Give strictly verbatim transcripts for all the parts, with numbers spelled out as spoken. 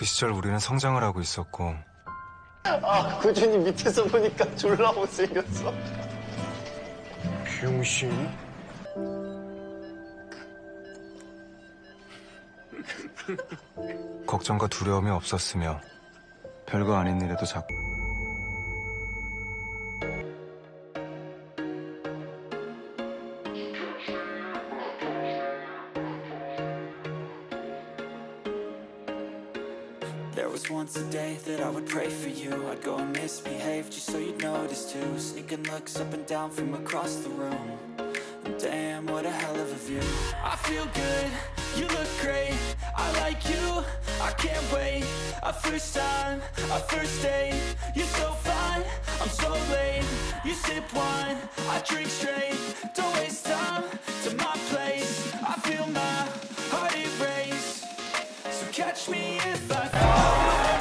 시절 우리는 성장을 하고 있었고. 아, 구준이 밑에서 보니까 졸라 못생겼어. 병신. 걱정과 두려움이 없었으며 별거 아닌 일에도 자꾸 There was once a day that I would pray for you. I'd go and misbehave just so you'd notice too. Sneaking looks up and down from across the room. Damn, what a hell of a view. I feel good, you look great. I like you, I can't wait. A first time, a first date. You're so fine, I'm so late. You sip wine, I drink straight. Don't waste time to my place. I feel my heart erase. So catch me if I fall.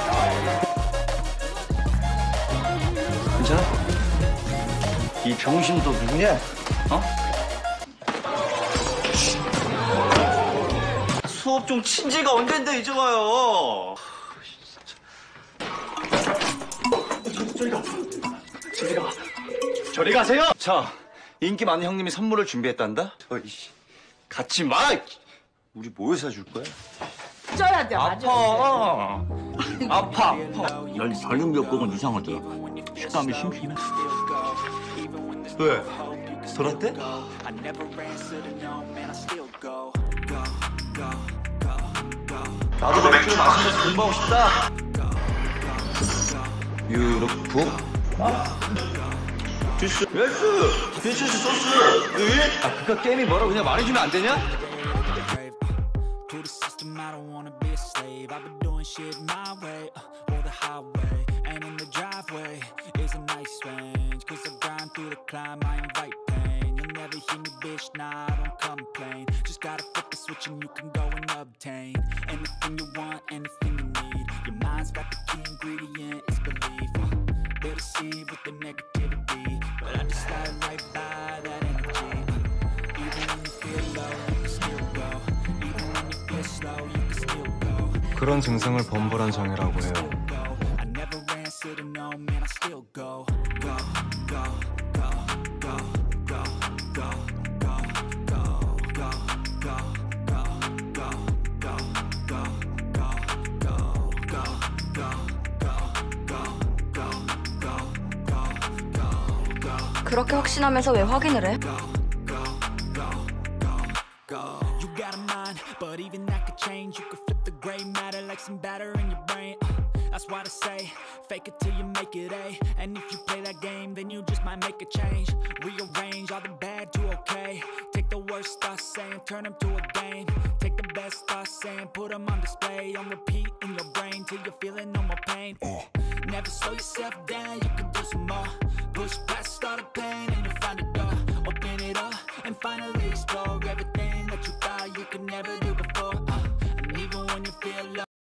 괜찮아? 이 병신도 누구냐? 어? 수업 중 친지가 언젠데 이제 와요. 저리 가. 저리 가. 저리 가세요. 자, 인기 많은 형님이 선물을 준비했단다. 저이 같이 마. 우리 뭐 사줄 거야? 쪄야 돼. 맞아. 아파. 아파. 아파. 난 다른 몇 곡은 이상하다. 식감이 심심해. 왜? 돌았대? 나도 맥주 마시면서 공부하고 싶다. 유럽북? 아? 주스. 예스. 비치스 소스. 위? 아, 그니까 게임이 뭐라 그냥 말해주면 안 되냐? Never hear me, bitch, nah, I don't complain. Just gotta flip the switch and you can go and obtain anything you want, anything you need. Your mind's got the key ingredient, it's belief. uh, They'll deceive with the negativity, but I just slide right by that energy. uh, Even when you feel low, you can still go. Even when you feel slow, you can still go. 그런 증상을 범벌한 장애라고 해요. I never answer to no, man, I still go. Go, go, go, go, go. 그렇게 확신하면서 왜 확인을 해? You got a mind, but even that could change. You could flip the gray matter like some batter in your brain. uh, That's why I say, fake it till you make it A. And if you play that game, then you just might make a change. Rearrange all the bad to okay. Take the worst thoughts saying, turn them to a game. Take the best thoughts saying, put them on display. On repeat in your brain till you're feeling no more pain. uh, Never slow yourself down, you can do some more. Push past all the pain and you'll find a door. Open it up and finally explore everything that you thought you could never do before. uh, And even when you feel low,